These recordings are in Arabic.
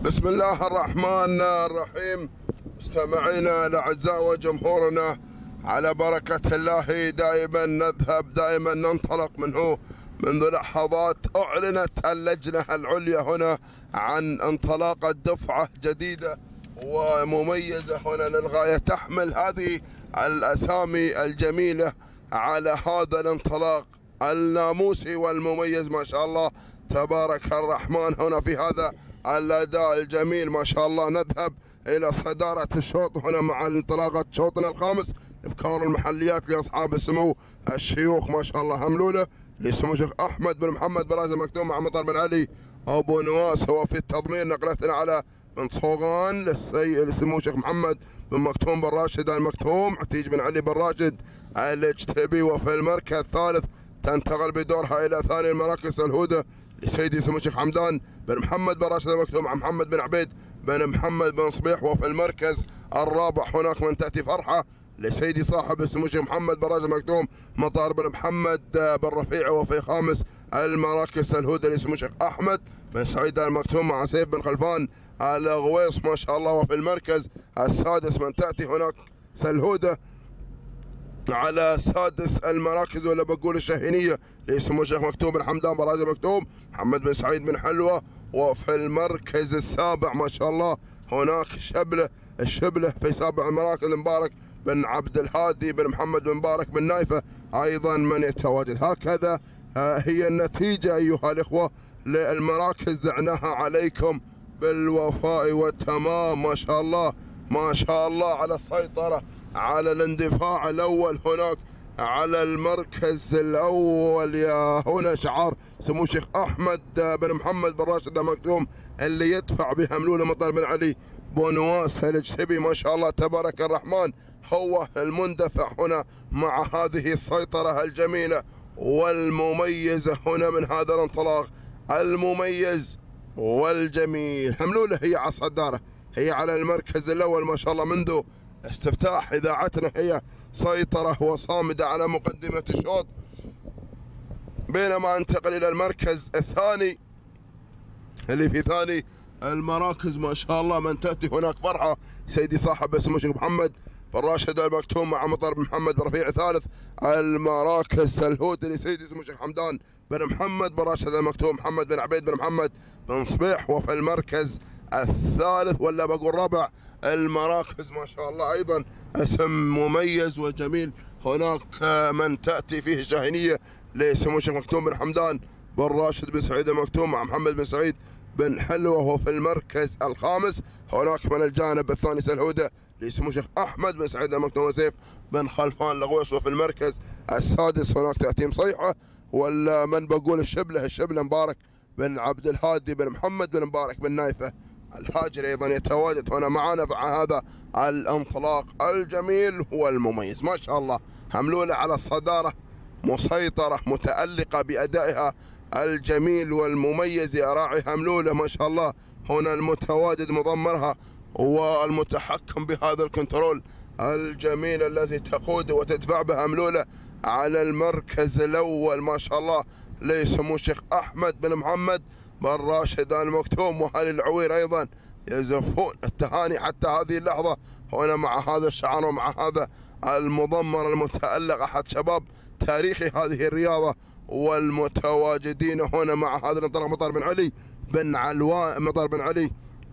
بسم الله الرحمن الرحيم. مستمعينا الاعزاء وجمهورنا، على بركة الله دائما نذهب، دائما ننطلق منذ لحظات اعلنت اللجنة العليا هنا عن انطلاقة دفعة جديدة ومميزة هنا للغاية، تحمل هذه الاسامي الجميلة على هذا الانطلاق الناموسي والمميز ما شاء الله تبارك الرحمن. هنا في هذا الأداء الجميل ما شاء الله نذهب إلى صدارة الشوط هنا مع انطلاقة شوطنا الخامس، إبكار المحليات لأصحاب السمو الشيوخ ما شاء الله هملولة لسمو الشيخ أحمد بن محمد بن راشد المكتوم مع مطر بن علي أبو نواس. هو في التضمين نقلتنا على من صوغان لسمو الشيخ محمد بن مكتوم بن راشد المكتوم، عتيج بن علي بن راشد الاجتبي. وفي المركز الثالث تنتقل بدورها إلى ثاني المراكز الهدى لسيدي سمو الشيخ حمدان بن محمد بن راشد المكتوم مع محمد بن عبيد بن محمد بن صبيح. وفي المركز الرابع هناك من تأتي فرحة لسيدي صاحب سمو الشيخ محمد بن راشد المكتوم مطار بن محمد بن رفيع. وفي خامس المراكز الهدى لسمو الشيخ أحمد بن سعيد المكتوم مع سيف بن خلفان الغويص ما شاء الله. وفي المركز السادس من تأتي هناك سلهودة على سادس المراكز ولا بقول الشاهينيه لسمو الشيخ مكتوم بن حمدان بن راشد المكتوم محمد بن سعيد بن حلوه. وفي المركز السابع ما شاء الله هناك الشبله في سابع المراكز مبارك بن عبد الهادي بن محمد بن مبارك بن نايفه ايضا من يتواجد. هكذا هي النتيجه ايها الاخوه للمراكز، دعناها عليكم بالوفاء والتمام ما شاء الله ما شاء الله على السيطره، على الاندفاع الاول هناك على المركز الاول. يا هنا شعار سمو الشيخ احمد بن محمد بن راشد المكتوم اللي يدفع بهملوله مطر بن علي بونواس الاجتبي ما شاء الله تبارك الرحمن، هو المندفع هنا مع هذه السيطره الجميله والمميزه هنا من هذا الانطلاق المميز والجميل. هملوله هي على الصداره، هي على المركز الاول ما شاء الله منذ استفتاح اذاعتنا، هي سيطره وصامده على مقدمه الشوط. بينما انتقل الى المركز الثاني اللي في ثاني المراكز ما شاء الله من تاتي هناك فرحه سيدي صاحب سمو الشيخ محمد بن راشد المكتوم مع مطر بن محمد بن رفيع. ثالث المراكز الهود لسيدي سمو الشيخ حمدان بن محمد بن راشد المكتوم محمد بن عبيد بن محمد بن صبيح. وفي المركز الثالث ولا بقول رابع المراكز ما شاء الله ايضا اسم مميز وجميل، هناك من تاتي فيه الشاهينيه لسمو الشيخ مكتوم بن حمدان بن راشد بن سعيد المكتوم مع محمد بن سعيد بن حلوه. وفي المركز الخامس هناك من الجانب الثاني سلهوده لسمو الشيخ احمد بن سعيد المكتوم وسيف بن خلفان الغويص. وفي المركز السادس هناك تاتي مصيحه ولا من بقول الشبله مبارك بن عبد الهادي بن محمد بن مبارك بن نايفه الهاجري ايضا يتواجد هنا معنا في هذا الانطلاق الجميل والمميز ما شاء الله. هملوله على الصداره مسيطره متالقه بادائها الجميل والمميز يا راعي هملوله ما شاء الله. هنا المتواجد مضمرها والمتحكم بهذا الكنترول الجميل الذي تقود وتدفع به هملوله على المركز الاول ما شاء الله لسمو الشيخ احمد بن محمد بن راشد المكتوم. واهل العوير ايضا يزفون التهاني حتى هذه اللحظه هنا مع هذا الشعار ومع هذا المضمر المتالق احد شباب تاريخ هذه الرياضه والمتواجدين هنا مع هذا الانطلاق مطر بن علي بن علوان مطر بن علي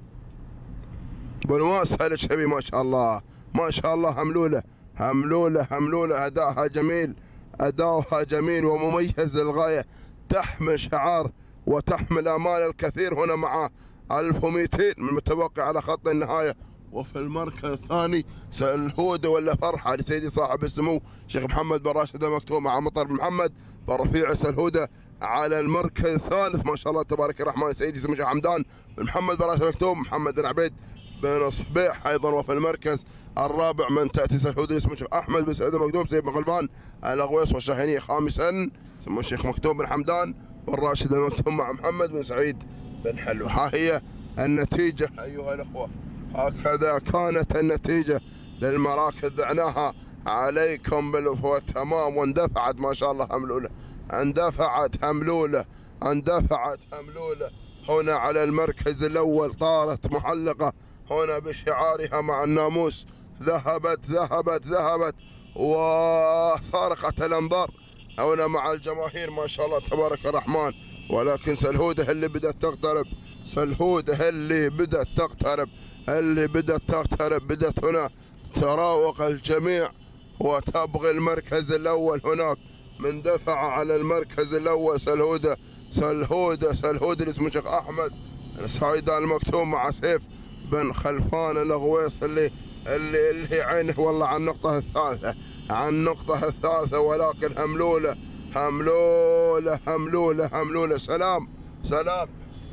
بن واس الاجتبي ما شاء الله ما شاء الله. هملوله اداؤها جميل ومميز للغايه، تحمل شعار وتحمل امال الكثير هنا مع 1200 من المتوقع على خط النهايه. وفي المركز الثاني سلهوده ولا فرحه لسيدي صاحب السمو شيخ محمد بن راشد المكتوم مع مطر بن محمد بن رفيع. سلهوده على المركز الثالث ما شاء الله تبارك الرحمن سيدي سمو شيخ حمدان بن محمد بن راشد المكتوم محمد بن عبيد بن صبيح ايضا. وفي المركز الرابع من تاتي سلهوده اسمه الشيخ احمد بن سعيد المكتوم سيف بن خلفان الغويص والشاهينيه. خامسا سمو الشيخ مكتوم بن حمدان بن راشد المكتوم مع محمد بن سعيد بن حلو. ها هي النتيجه ايها الاخوه، هكذا كانت النتيجه للمراكز، دعناها عليكم بالوفاء تمام. واندفعت ما شاء الله هملوله، اندفعت هملوله هنا على المركز الأول طارت محلقة هنا بشعارها مع الناموس، ذهبت ذهبت ذهبت وصارخت الأنظار هنا مع الجماهير ما شاء الله تبارك الرحمن. ولكن سلهوده اللي بدأت تقترب، سلهوده اللي بدأت تقترب، اللي بدأت تقترب، بدأت هنا تراوغ الجميع وتبغي المركز الأول. هناك من دفع على المركز الأول سلهوده، سلهوده اللي اسمه شيخ أحمد سعيدان المكتوم مع سيف بن خلفان الغويص اللي عينه والله على النقطة الثالثة، على النقطة الثالثة. ولكن هملولة هملولة هملولة هملولة، سلام سلام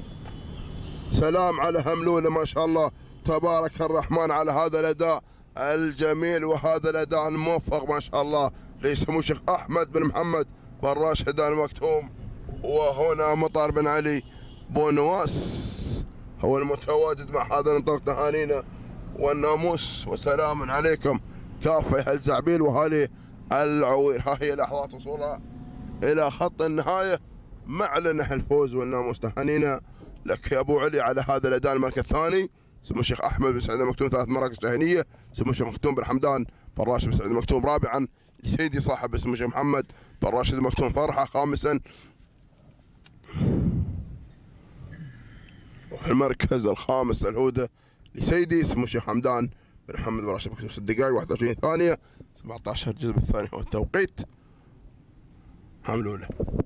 سلام على هملولة ما شاء الله تبارك الرحمن على هذا الأداء الجميل وهذا الأداء الموفق ما شاء الله لسمو الشيخ أحمد بن محمد بن راشد المكتوم. وهنا مطر بن علي بونواس هو المتواجد مع هذا النطاق. تهانينا والناموس وسلام عليكم كافة أهل زعبيل وأهالي العوير. ها هي لحظات وصولها إلى خط النهاية، معلن الفوز والناموس. تهانينا لك يا أبو علي على هذا الأداء. المركز الثاني سمو الشيخ أحمد بن سعيد المكتوم 3 مراكز تهنية، سمو الشيخ مكتوم بن حمدان بن راشد بن سعيد المكتوم. رابعا لسيدي صاحب سمو الشيخ محمد بن راشد المكتوم فرحة. خامسا المركز الخامس الهودة لسيدي سمو الشيخ حمدان بن محمد بن راشد المكتوم. 6 دقائق 21 ثانية 17 جزء بالثانية هو التوقيت. حملوله.